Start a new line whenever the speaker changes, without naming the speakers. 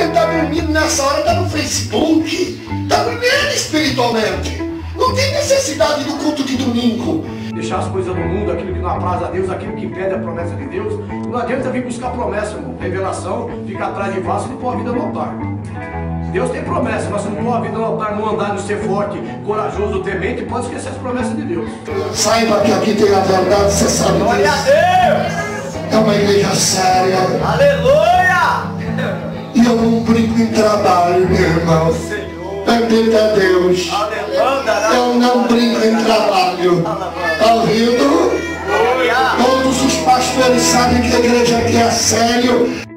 Ele está dormindo nessa hora, está no Facebook, está dormindo espiritualmente. Não tem necessidade do culto de domingo.
Deixar as coisas do mundo, aquilo que não apraz a Deus, aquilo que impede a promessa de Deus. Não adianta vir buscar promessa, irmão. Revelação, ficar atrás de vaso e pôr a vida no altar. Deus tem promessa, mas você não pôr a vida no altar, não andar, não ser forte, corajoso, temente, pode esquecer as promessas de Deus.
Saiba que aqui tem a verdade, você sabe disso.
Glória a Deus!
É uma igreja séria.
Aleluia!
E eu não brinco em trabalho, meu irmão. Bendito é Deus. Eu não brinco em trabalho. Está ouvindo? Todos os pastores sabem que a igreja aqui é sério.